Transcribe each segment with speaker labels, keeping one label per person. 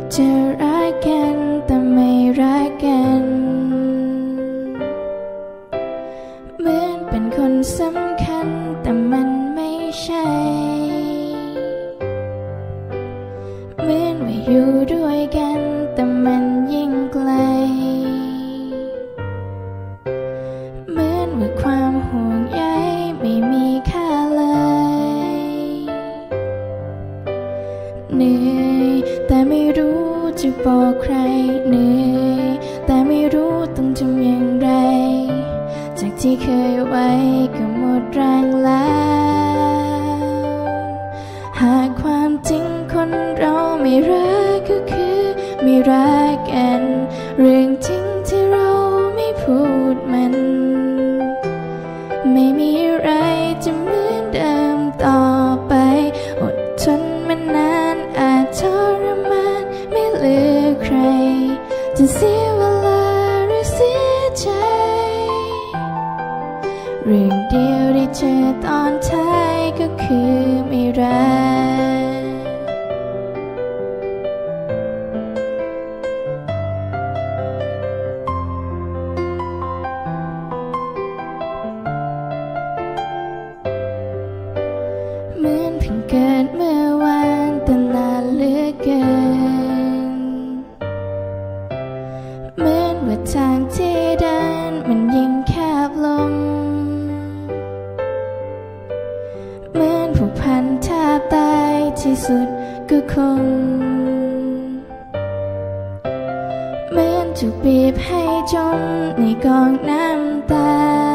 Speaker 1: จะรักกันแต่ไม่รักกันเหมือนเป็นคนสำคัญแต่มันไม่ใช่เหมือนว่าอยู่ด้วยกันแต่มันยิ่งไกลเหมือนว่าความห่วงใยไม่มีค่าเลยเหนื่อยแต่ไม่รู้จะบอกใครเหนื่อยแต่ไม่รู้ต้องทำอย่างไรจากที่เคยไว้ก็หมดแรงแล้วหากความจริงคนเราไม่รักก็คือไม่รักกันเรื่องจริงที่เราไม่พูดมันไม่มีอะไรจะเหมือนเดิมต่อไปอดทนมานานอาจทรมานไม่เหลือใครจะเสียเวลาหรือเสียใจเรื่องเดียวที่เจอตอนท้ายก็คือไม่รักเหมือนเพิ่งเกิดเมื่อวานแต่นานเหลือเกินเหมือนว่าทางที่เดินมันยิ่งแคบลงเหมือนผูกพันแทบตายที่สุดก็คงเหมือนถูกบีบให้จมในกองน้ำตา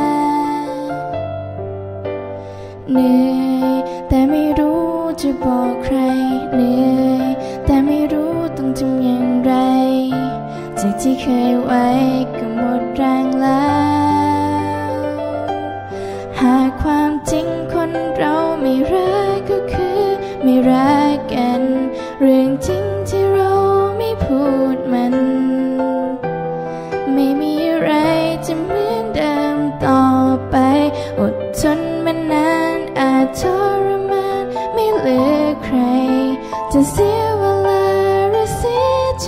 Speaker 1: เหนื่อยแต่ไม่รู้จะบอกใครเหนื่อยแต่ไม่รู้ต้องทำอย่างไรจากที่เคยไว้ก็หมดแรงแล้วหากความจริงคนเราไม่รักก็คือไม่รักกันเรื่องจริงที่เราไม่พูดมันไม่มีอะไรจะเหมือนเดิมต่อไปอดทนมานานอาจทรมานไม่เหลือใครจะเสียเวลาหรือเสียใจ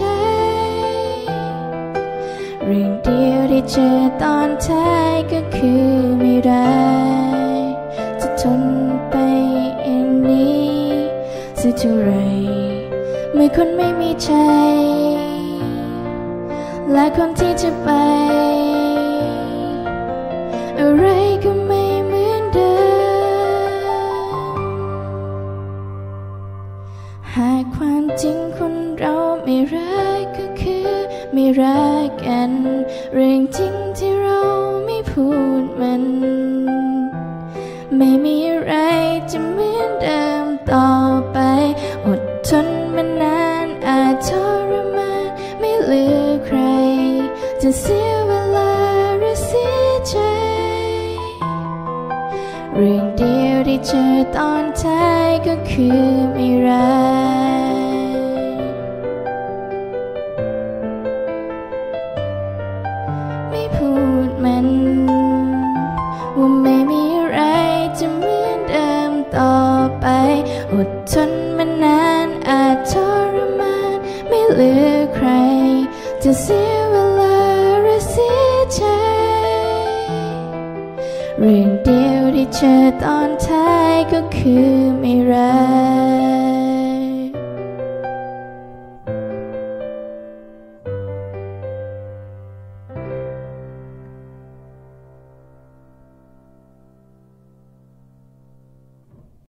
Speaker 1: เรื่องเดียวที่เจอตอนท้ายก็คือไม่รักจะทนไปอย่างนี้สักเท่าไรเมื่อคนไม่มีใจและคนที่จะไปอะไรก็ไม่เหมือนเดิมหากความจริงคนเราไม่รักก็คือไม่รักกันเรื่องจริงที่เราไม่พูดมันไม่มีอะไรจะเหมือนเดิมต่อไปอดทนมานานอาจทรมานไม่เหลือใครจะเสียเวลาหรือเสียใจเรื่องเดียวที่เจอตอนท้ายก็คือไม่รักไม่พูดมันว่าไม่มีอะไรจะเหมือนเดิมต่อไปอดทนมานานอาจทรมานไม่เหลือใครจะเสียเวลาหรือเสียใจเรื่องเดียวที่เจอตอนท้ายก็คือไม่รัก